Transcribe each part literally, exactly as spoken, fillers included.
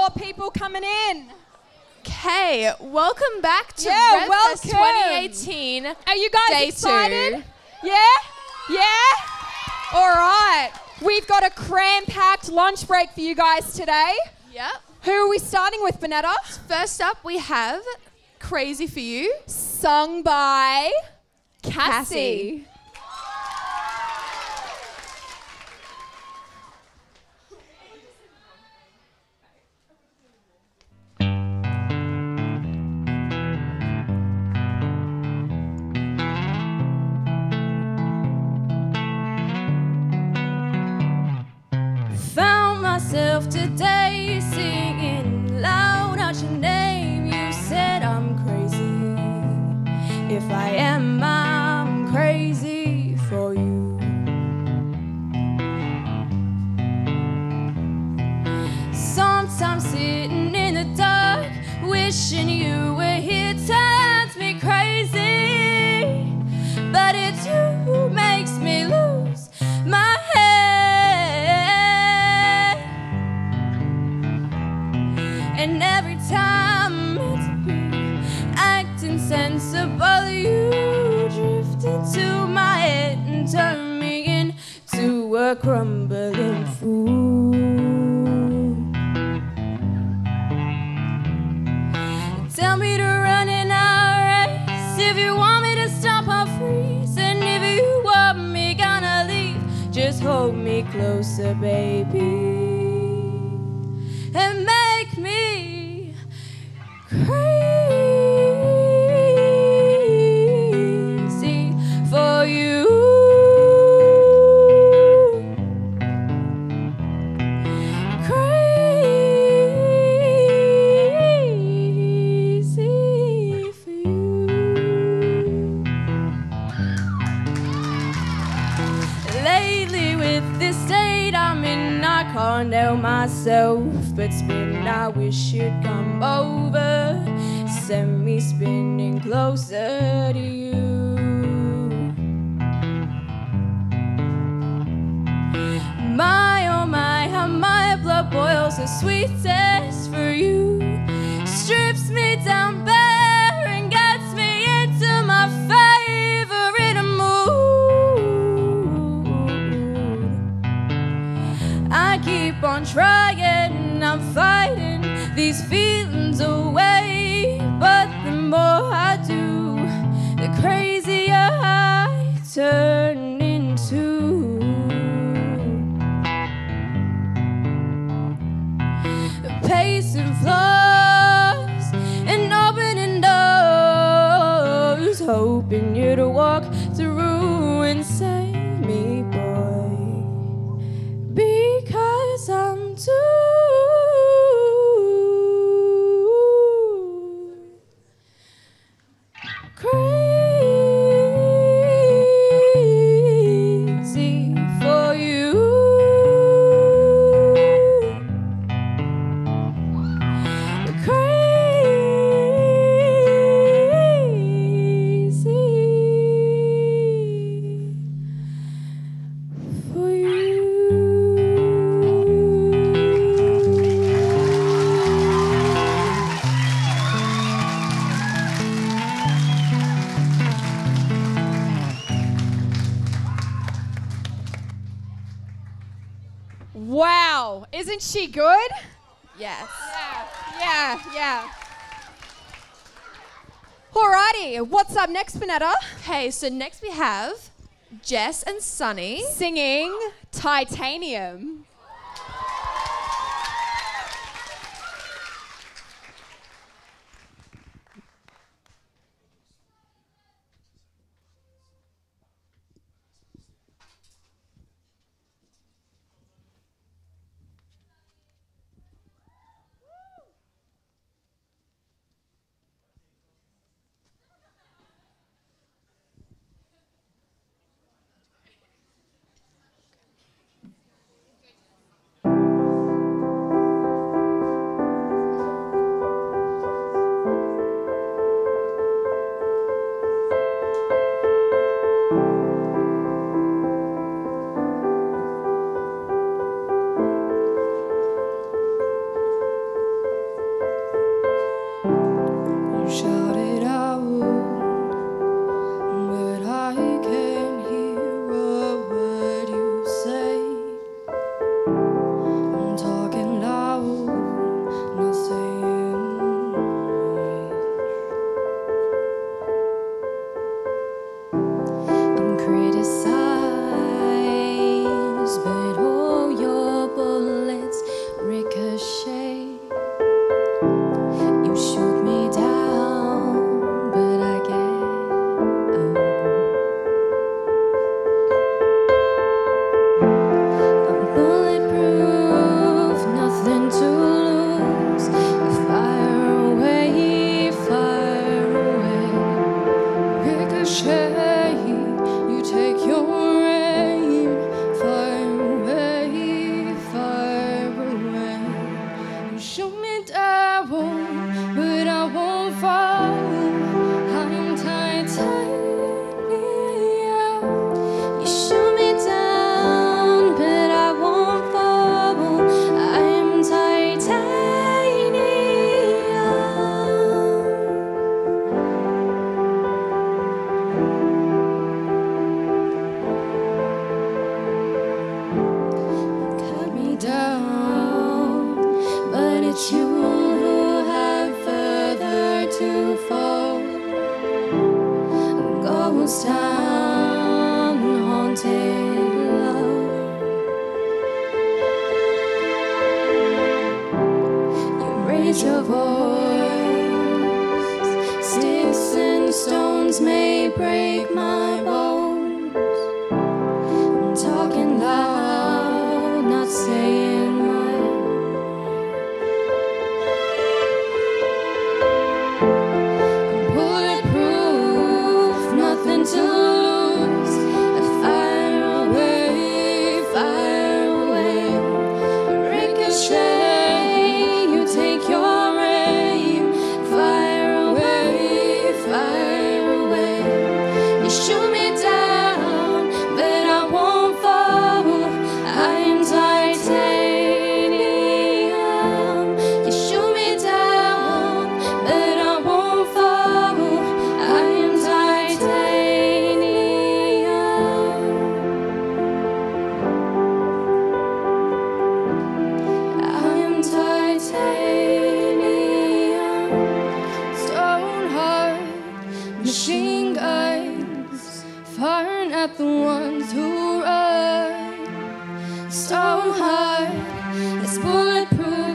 more people coming in. Okay, welcome back to Yeah, RevFest welcome. twenty eighteen. Are you guys Day excited? two. Yeah? Yeah? All right. We've got a cram-packed lunch break for you guys today. Yep. Who are we starting with, Bonetta? First up, we have Crazy For You, Sung by Cassie. Cassie. Found myself today singing loud out your name. You said I'm crazy. If I am, I'm crazy for you. Sometimes sitting in the dark, wishing you were here, turns me crazy. But it's you who makes me lose my head. And every time it's me acting sensible, you drift into my head and turn me into a crumbling fool. Tell me to run and I'll race. If you want me to stop, I'll freeze. And if you want me gonna leave, just hold me closer, baby, and make me crazy for you. Crazy for you. Lately with this state I'm in, I can't help myself but spin. I wish you'd come over, send me spinning closer to you. My oh my, how my blood boils, the sweetest for you. Strips me down bare and gets me into my favorite mood. I keep on trying, I'm fighting these feelings away, but the more I do, the crazier I turn into. Pacing floors and opening doors, hoping you to walk through and save me, boy, because I'm too crazy for you. Crazy for you. Wow. Isn't she good? Yes. Yeah, yeah, yeah. Alrighty, what's up next, Bonetta? Okay, so next we have Jess and Sunny. Singing Titanium. stray. You take your aim far away, far away. You shoot me down, but I won't fall. I'm titanium. You shoot me down, but I won't fall. I'm titanium. Cut me down, but it's you who have further to fall. Ghost town, haunted love. You raise your voice. Sticks and stones may break my bones. I'm talking loud, not saying much. I'm bulletproof, nothing to lose. I fire away, fire away. Ricochet, you take your aim. Fire away, fire away. You shoot me down, but I won't fall. I'm titanium. You shoot me down, but I won't fall. I'm titanium. I'm titanium. Stone heart, machine guns, firing at the ones who run. Stone heart, it's bulletproof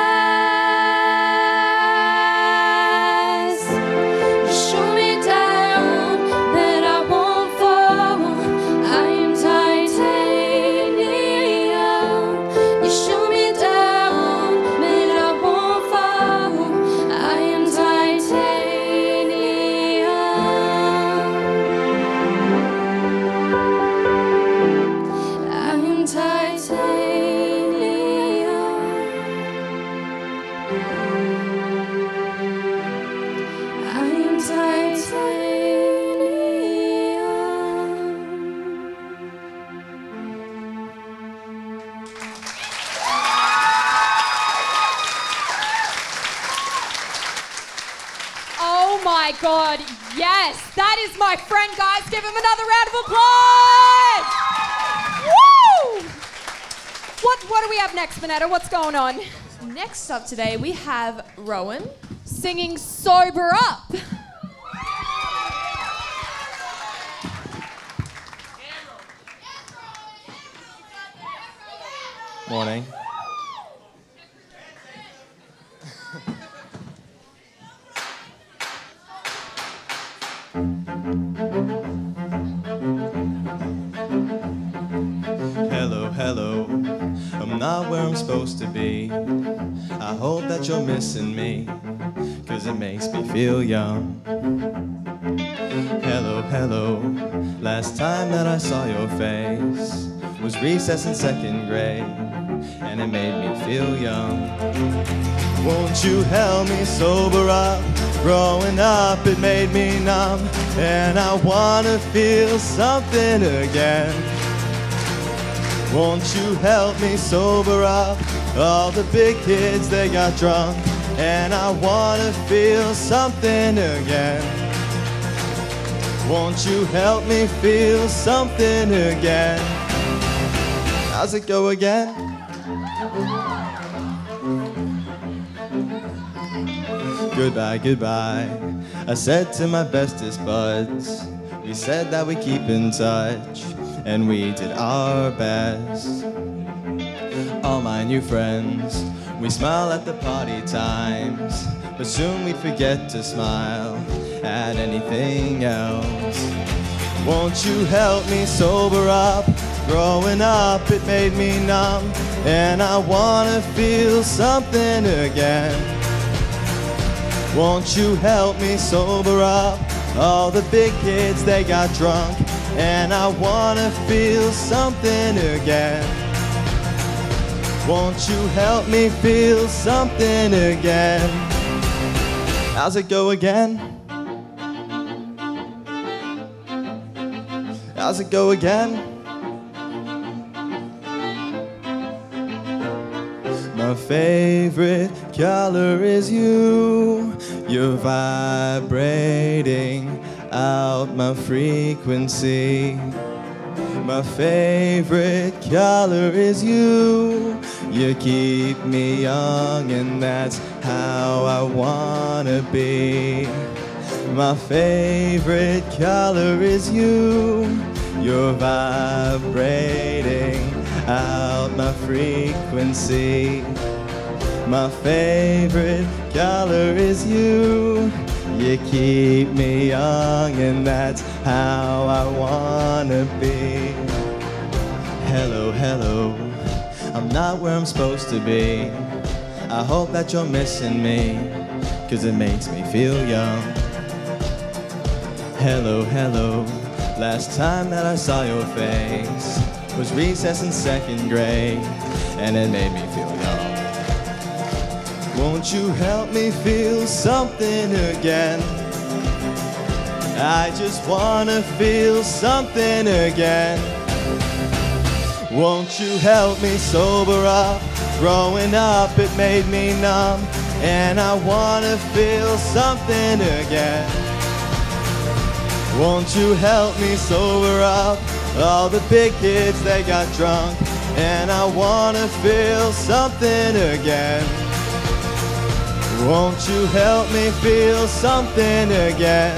glass. You shoot me down, but I won't fall. I'm titanium. You shoot me down, but I won't fall. I am titanium. I am titanium. I am Oh my God, yes, that is my friend, guys. Give him another round of applause. Woo! What, what do we have next, Minetta? What's going on? Next up today, we have Rohan. Singing Sober Up. Morning. Hello, hello. I'm not where I'm supposed to be. I hope that you're missing me, 'cause it makes me feel young. Hello, hello. Last time that I saw your face was recess in second grade, and it made me feel young. Won't you help me sober up? Growing up, it made me numb, and I wanna feel something again. Won't you help me sober up? All the big kids, they got drunk, and I wanna feel something again. Won't you help me feel something again? How's it go again? Goodbye, goodbye, I said to my bestest buds. We said that we keep in touch, and we did our best. All my new friends, we smile at the party times, but soon we forget to smile at anything else. Won't you help me sober up? Growing up, it made me numb, and I wanna feel something again. Won't you help me sober up? All the big kids, they got drunk, and I wanna feel something again. Won't you help me feel something again? How's it go again? How's it go again? My favorite color is you. You're vibrating out my frequency. My favorite color is you. You keep me young, and that's how I wanna be. My favorite color is you. You're vibrating out my frequency. My favorite color is you. You keep me young, and that's how I wanna be. Hello, hello, I'm not where I'm supposed to be. I hope that you're missing me, 'cause it makes me feel young. Hello, hello, last time that I saw your face was recess in second grade, and it made me feel young. Won't you help me feel something again? I just wanna feel something again. Won't you help me sober up? Growing up, it made me numb, and I wanna feel something again. Won't you help me sober up? All the big kids, they got drunk, and I wanna feel something again. Won't you help me feel something again?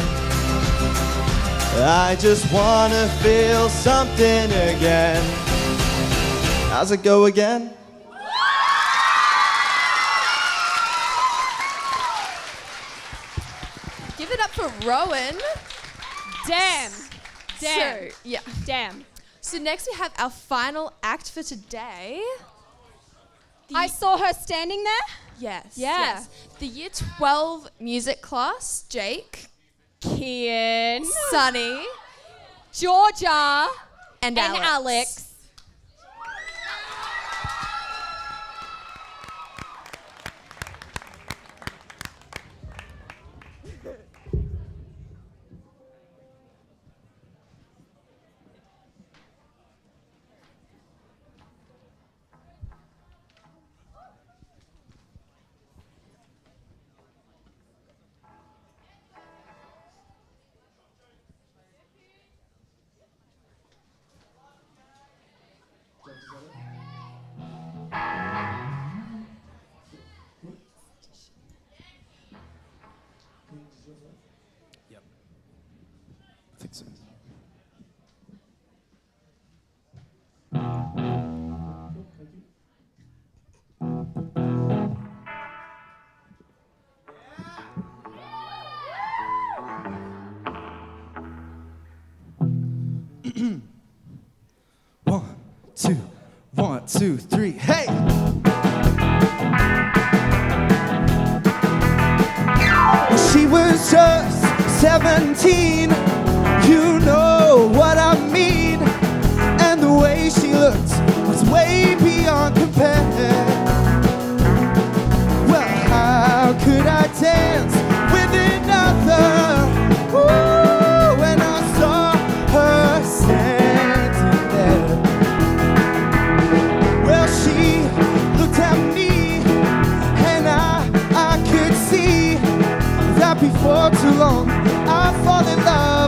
I just wanna feel something again. How's it go again? Give it up for Rohan. Damn. Damn. So, yeah. Damn. So next we have our final act for today. The I saw her standing there. Yes. Yeah. Yes. The year twelve music class, Jake, Kian, Sunny, Georgia, and, and Alex. Alex. I think so. One, two, one, two, three, hey! She was just seventeen, you know what I mean, and the way she looked was way beyond compare. Well, how could I dance with another? Ooh, when I saw her standing there. Well, she looked at me, and I, I could see that before too long I fall in love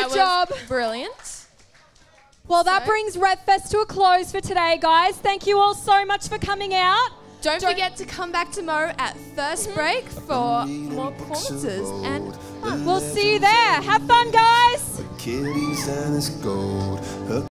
Good job. Brilliant. Well, that So- brings RevFest to a close for today, guys. Thank you all so much for coming out. Don't, Don't- forget to come back tomorrow at First Break for more performances and fun. We'll see you there. Have fun, guys. Kitties and it's gold. Her